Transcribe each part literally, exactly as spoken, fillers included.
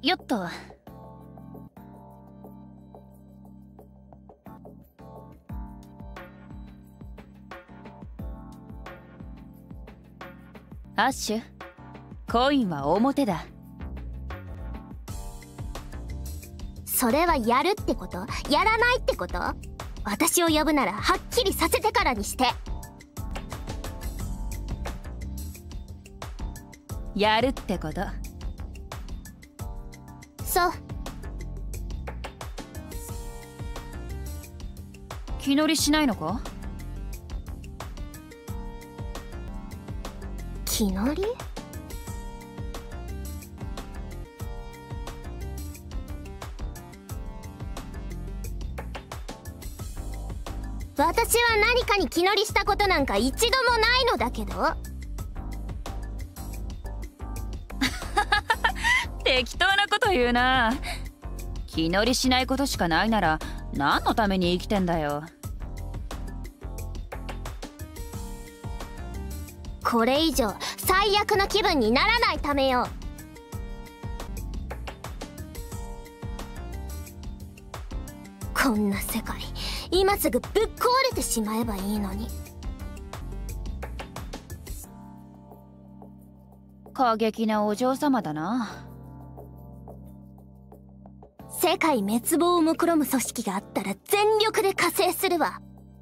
よっと。アッシュ、コインは表だ。 それはやるってこと？やらないってこと？私を呼ぶならはっきりさせてからにして。 やるってこと。 そう。 気乗りしないのか？ 気乗り？私は何かに気乗りしたことなんか一度もないのだけど。 適当なこと言うな。気乗りしないことしかないなら何のために生きてんだよ。 これ以上最悪の気分にならないためよ。こんな世界今すぐぶっ壊れてしまえばいいのに。 過激なお嬢様だな。 世界滅亡を目論む組織があったら全力で加勢するわ。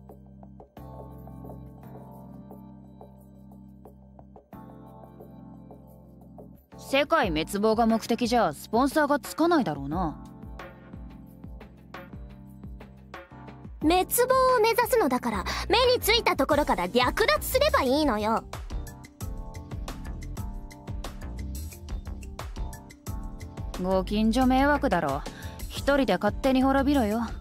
世界滅亡が目的じゃスポンサーがつかないだろうな。 滅亡を目指すのだから目についたところから略奪すればいいのよ。 ご近所迷惑だろ。一人で勝手に滅びろよ。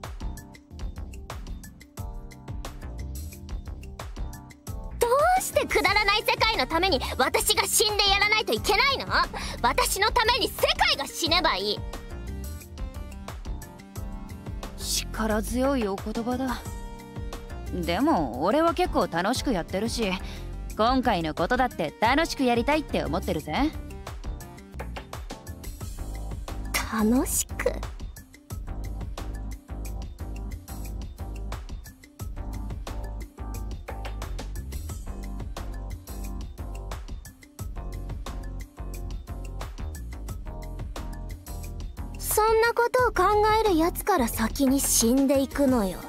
どうしてくだらない世界のために私が死んでやらないといけないの？私のために世界が死ねばいい。 力強いお言葉だ。でも俺は結構楽しくやってるし、今回のことだって楽しくやりたいって思ってるぜ。 楽しく？そんなことを考えるやつから先に死んでいくのよ。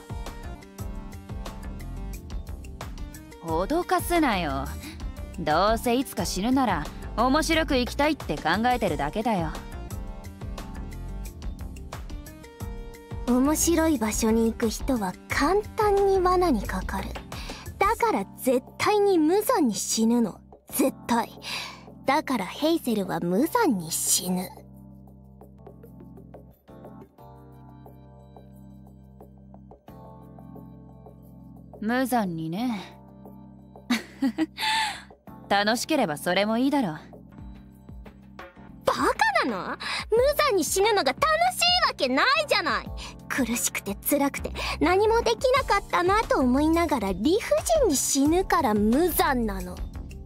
脅かすなよ。どうせいつか死ぬなら面白く生きたいって考えてるだけだよ。 面白い場所に行く人は簡単に罠にかかる。だから絶対に無残に死ぬの。絶対。だからヘイゼルは無残に死ぬ。 無残にね。楽しければそれもいいだろう。 バカなの？無残に死ぬのが楽しいわけないじゃない。苦しくて辛くて何もできなかったなと思いながら理不尽に死ぬから無残なの。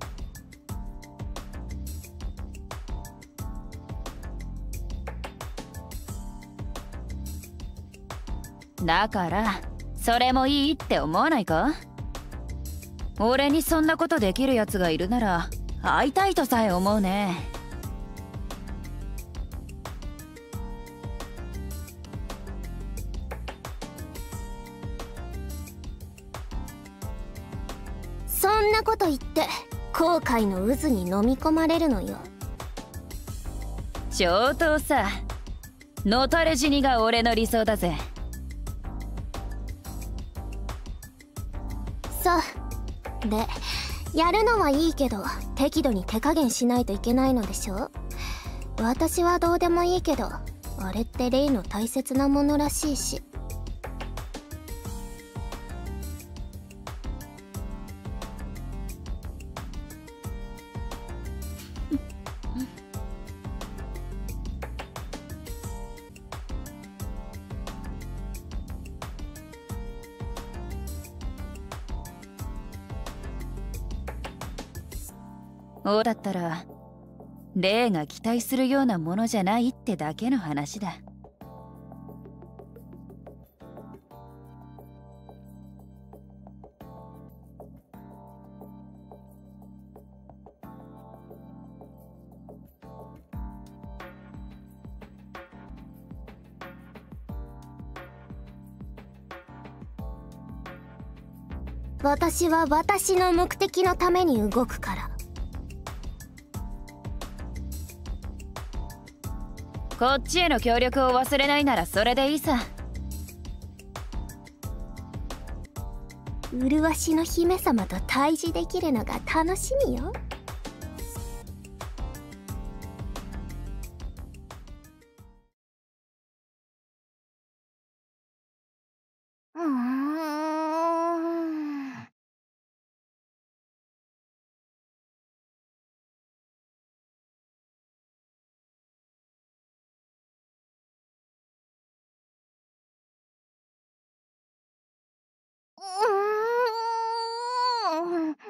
だからそれもいいって思わないか？俺にそんなことできるやつがいるなら会いたいとさえ思うね。 そんなこと言って後悔の渦に飲み込まれるのよ。 上等さ。のたれ死にが俺の理想だぜ。 そうで、やるのはいいけど適度に手加減しないといけないのでしょ。私はどうでもいいけどあれってレイの大切なものらしいし。 おだったら霊が期待するようなものじゃないってだけの話だ。 私は私の目的のために動くから。 こっちへの協力を忘れないならそれでいいさ。 麗しの姫様と対峙できるのが楽しみよ。うーん。うーん。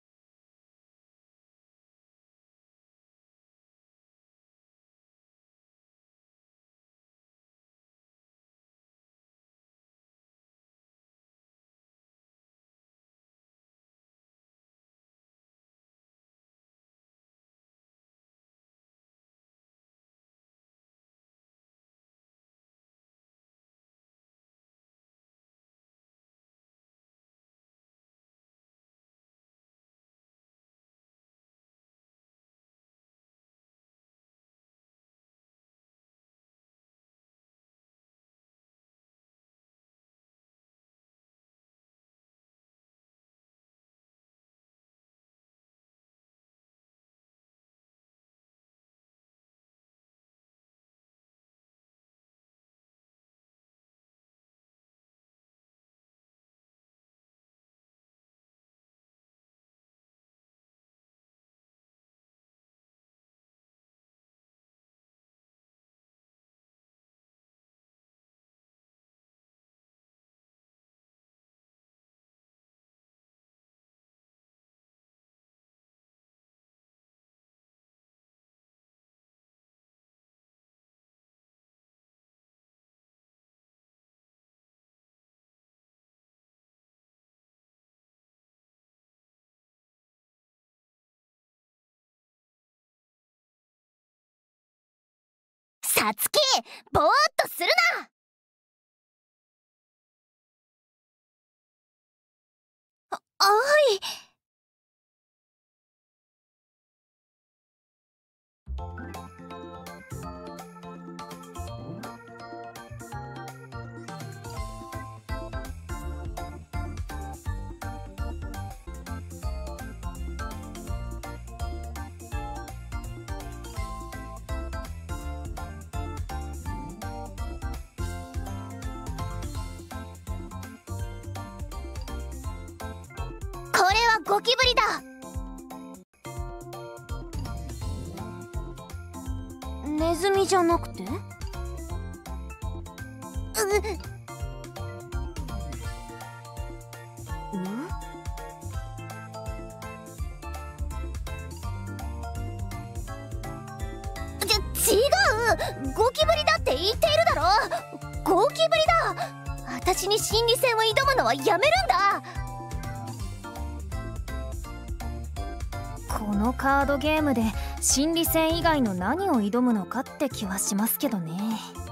さつき、ぼーっとするな。あ、はい。これはゴキブリだ。ネズミじゃなくて？うち、違う！ゴキブリだって言っているだろ。ゴキブリだ。私に心理戦を挑むのはやめるんだ。 このカードゲームで心理戦以外の何を挑むのかって気はしますけどね。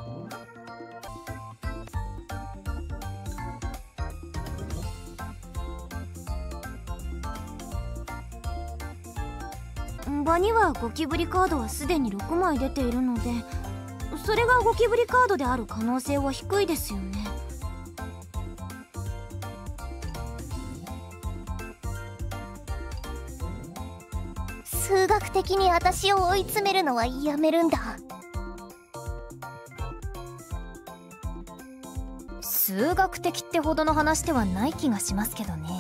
場にはゴキブリカードはすでにろくまい出ているので、それがゴキブリカードである可能性は低いですよね。数学的に私を追い詰めるのはやめるんだ。 数学的ってほどの話ではない気がしますけどね。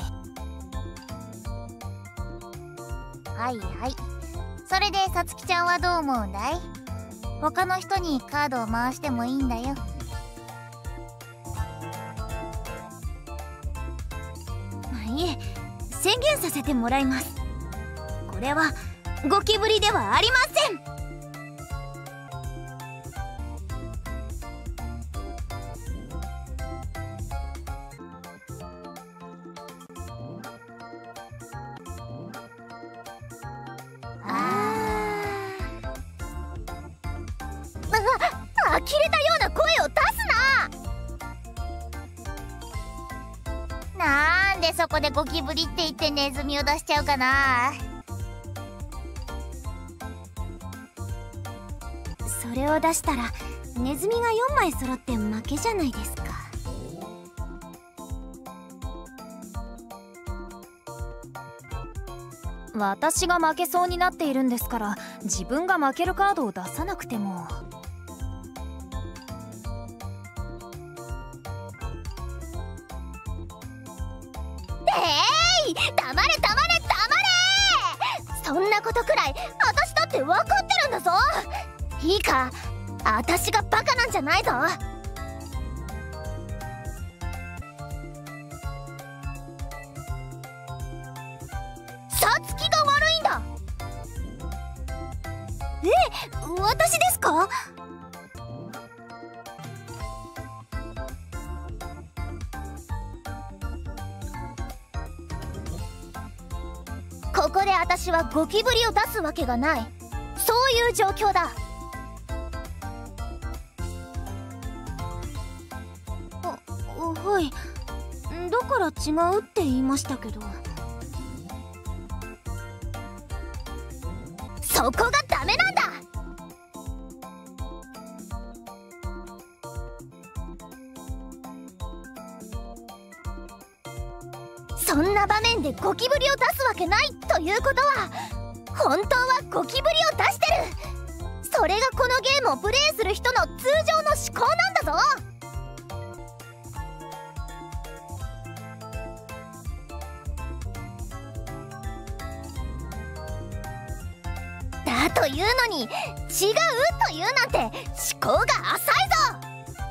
はいはい。それでさつきちゃんはどう思うんだい？他の人にカードを回してもいいんだよ。いえ、宣言させてもらいます。これはゴキブリではありません。あ、呆れたような声を出すな。 なんでそこでゴキブリって言ってネズミを出しちゃうかな。 それを出したらネズミがよんまい揃って負けじゃないですか。 私が負けそうになっているんですから、自分が負けるカードを出さなくても。 えい、黙れ黙れ黙れ。そんなことくらい私だって分かってるんだぞ。いいか、私がバカなんじゃないぞ。さつきが悪いんだ。え、私ですか？ここで私はゴキブリを出すわけがない。そういう状況だ。あ、はい。だから違うって言いましたけど。そこがダメなんだ。そんな場面でゴキブリを出すわけないということは、本当はゴキブリを出してる。それがこのゲームをプレイする人の通常の思考なんだぞ。だというのに違うというなんて思考が浅いぞ。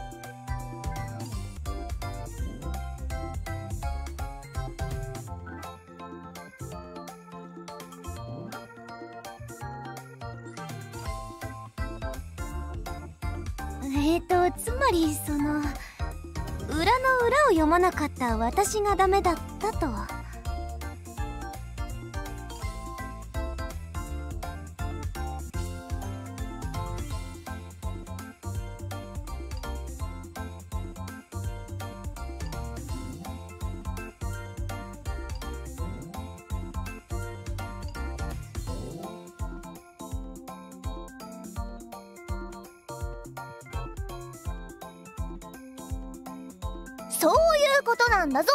えーとつまりその裏の裏を読まなかった私がダメだったと。そういうことなんだぞ。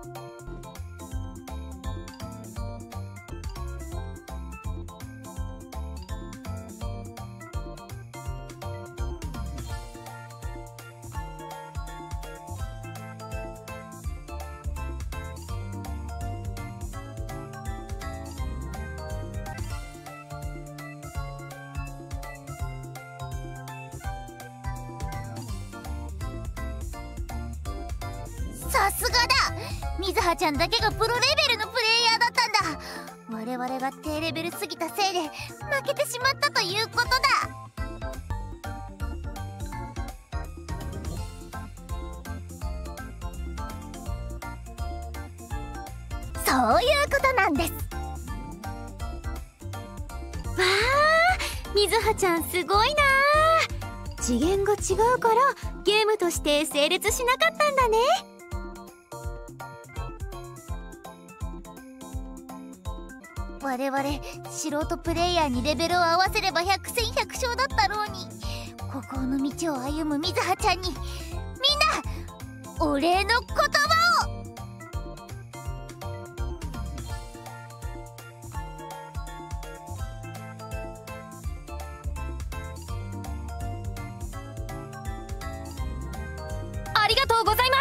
さすがだ。水葉ちゃんだけがプロレベルのプレイヤーだったんだ。我々が低レベルすぎたせいで負けてしまったということだ。そういうことなんです。わあ、水葉ちゃんすごいな。次元が違うからゲームとして成立しなかったんだね。我々素人プレイヤーにレベルを合わせれば百戦百勝だったろうに、孤高の道を歩む水葉ちゃんにみんなお礼の言葉を。 ありがとうございます。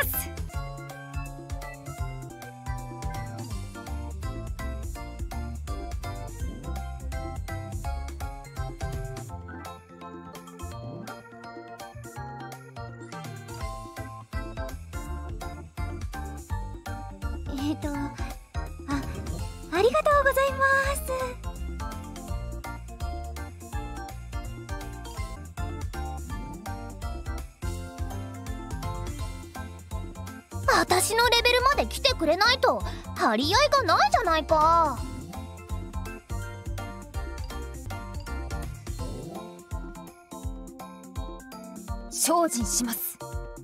えっとあ、ありがとうございます。 私のレベルまで来てくれないと張り合いがないじゃないか。 精進します。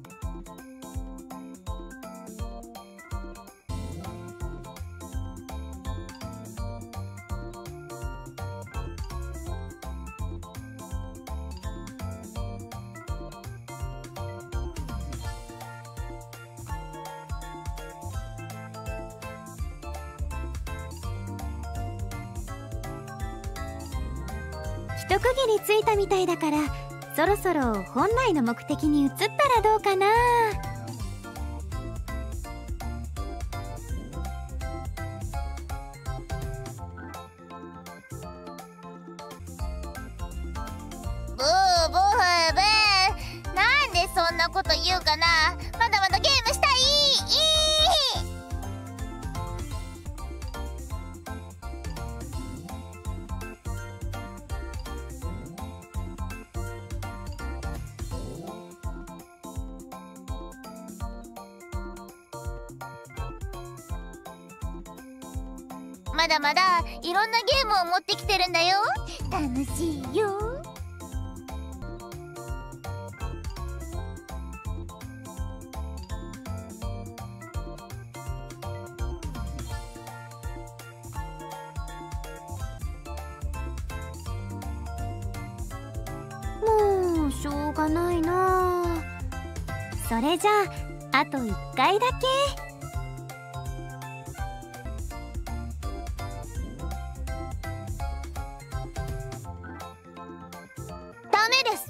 一区切りついたみたいだから、そろそろ本来の目的に移ったらどうかな。 ブーブーブー、なんでそんなこと言うかな。まだまだゲームしたい。いいまだまだいろんなゲームを持ってきてるんだよ。楽しいよ。 もうしょうがないな。それじゃああといっかいだけ。 ダメです。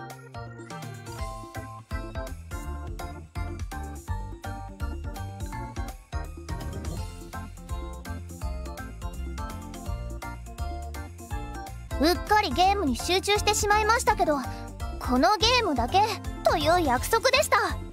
うっかりゲームに集中してしまいましたけど、このゲームだけという約束でした。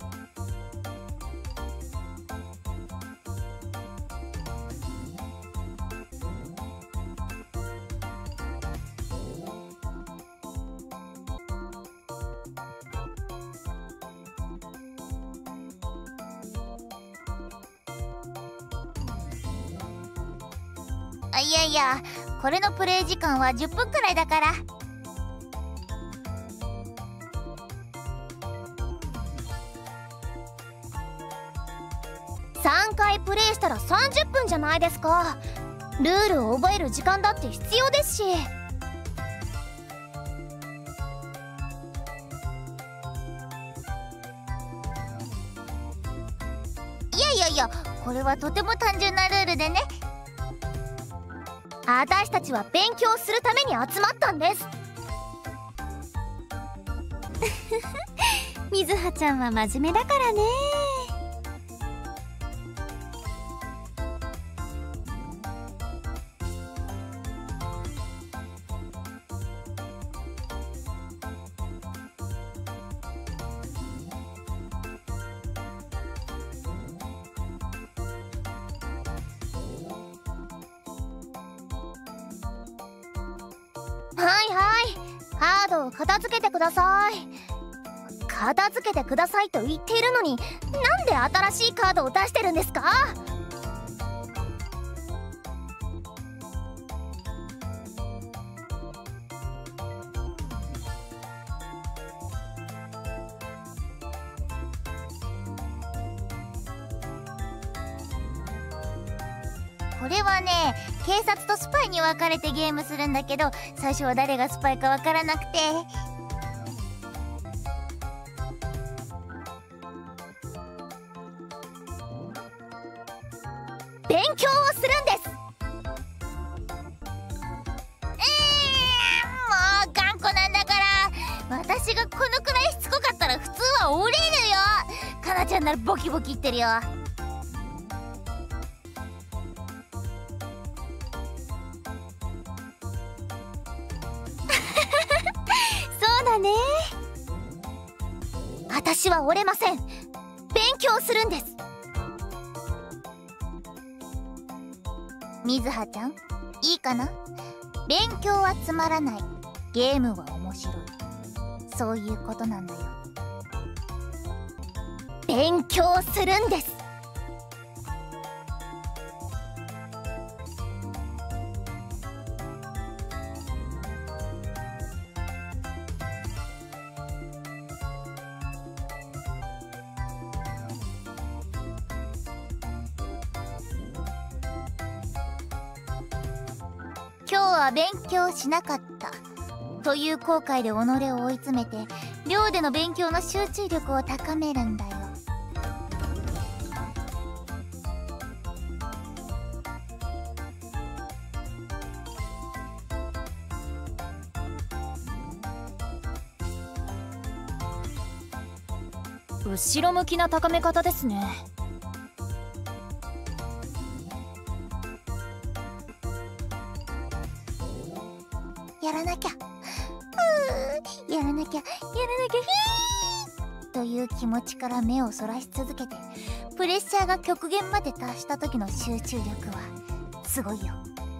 あ、いやいや、これのプレイ時間はじゅっぷんくらいだから。さんかいプレイしたらさんじゅっぷんじゃないですか。ルールを覚える時間だって必要ですし。いやいやいや、これはとても単純なルールでね。私たちは勉強するために集まったんです。 みずはちゃんは真面目だからね。 はいはい、カードを片付けてください。片付けてくださいと言っているのに、なんで新しいカードを出してるんですか？これはね、警察とスパイに分かれてゲームするんだけど、最初は誰がスパイか分からなくて。勉強をするんです。えー、もう頑固なんだから。私がこのくらいしつこかったら普通は折れるよ。かなちゃんならボキボキ言ってるよ。 そうだね。 私は折れません。勉強するんです。みずはちゃん、いいかな？勉強はつまらない、ゲームは面白い、そういうことなんだよ。勉勉強するんです。今日は勉強しなかったという後悔で己を追い詰めて、寮での勉強の集中力を高めるんだよ。 後ろ向きな高め方ですね。 やらなきゃ、うーやらなきゃ、やらなきゃ、ひーという気持ちから目をそらし続けて、プレッシャーが極限まで達した時の集中力はすごいよ。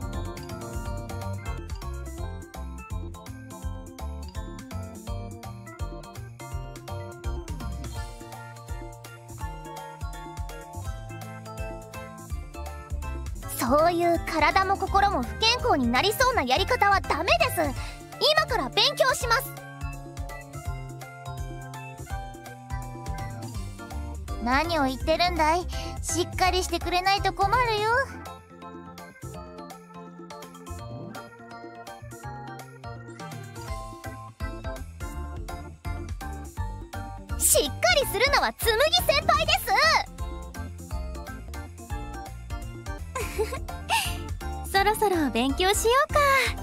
そういう体も心も不健康になりそうなやり方はダメです。今から勉強します。何を言ってるんだい。しっかりしてくれないと困るよ。しっかりするのはつむぎ先輩です。 そろそろ勉強しようか。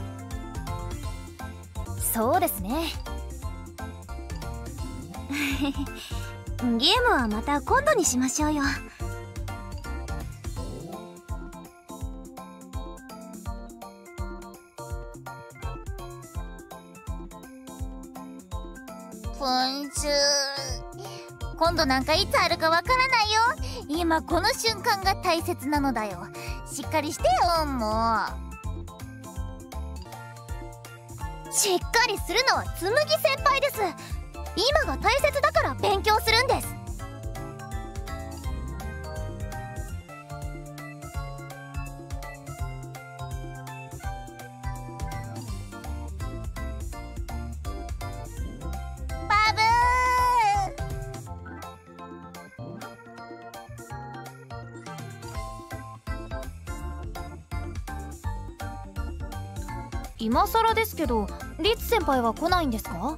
そうですね。 ゲームはまた今度にしましょうよ。 今週今度なんかいつあるかわからないよ。今この瞬間が大切なのだよ。しっかりしてよ。もうしっかりするのはつむぎ先輩です。今が大切だから勉強するんです。バブー今更ですけど、リツ先輩は来ないんですか？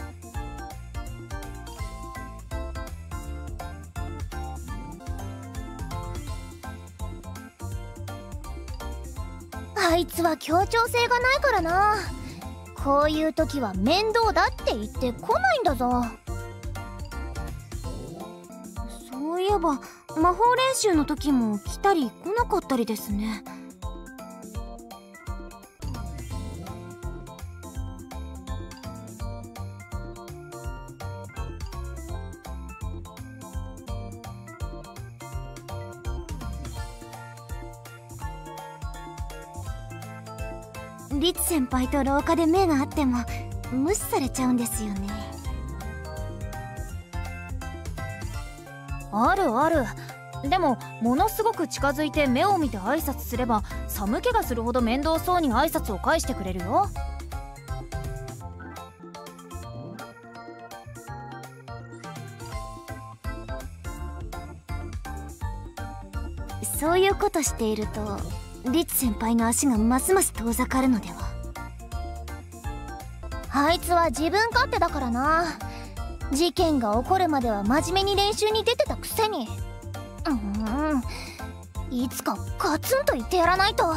あいつは協調性がないからな。こういう時は面倒だって言って来ないんだぞ。 そういえば魔法練習の時も来たり来なかったりですね。リツ先輩と廊下で目が合っても無視されちゃうんですよね。 あるある。でもものすごく近づいて目を見て挨拶すれば、寒気がするほど面倒そうに挨拶を返してくれるよ。 そういうことしているとリツ先輩の足がますます遠ざかるのでは。 あいつは自分勝手だからな。事件が起こるまでは真面目に練習に出てたくせに。うーん、いつかガツンと言ってやらないと。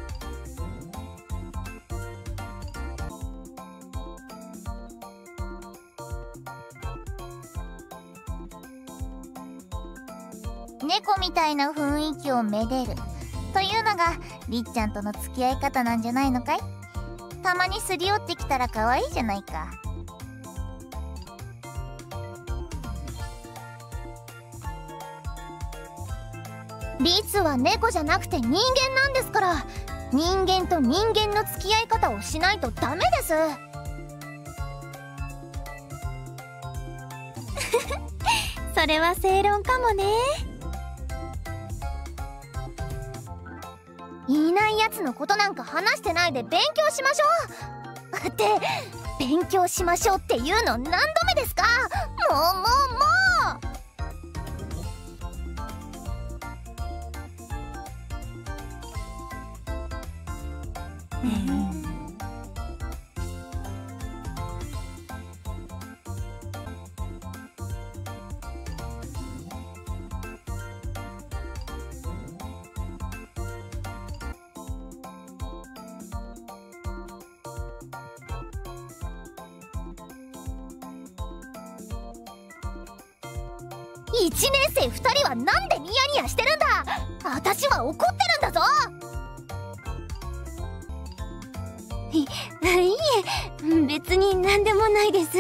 猫みたいな雰囲気をめでるというのがりっちゃんとの付き合い方なんじゃないのかい。たまにすり寄ってきたら可愛いじゃないか。リツは猫じゃなくて人間なんですから、人間と人間の付き合い方をしないとダメです。 それは正論かもね。 いないやつのことなんか話してないで勉強しましょう。って勉強しましょうっていうの何度目ですか。もうもうもう。うんいちねん生ふたりはなんでニヤニヤしてるんだ。私は怒ってるんだぞ。 い、いえ、別に何でもないです。い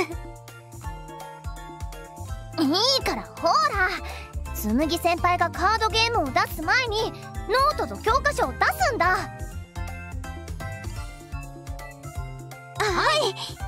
いからほら、紬先輩がカードゲームを出す前にノートと教科書を出すんだ。 はい。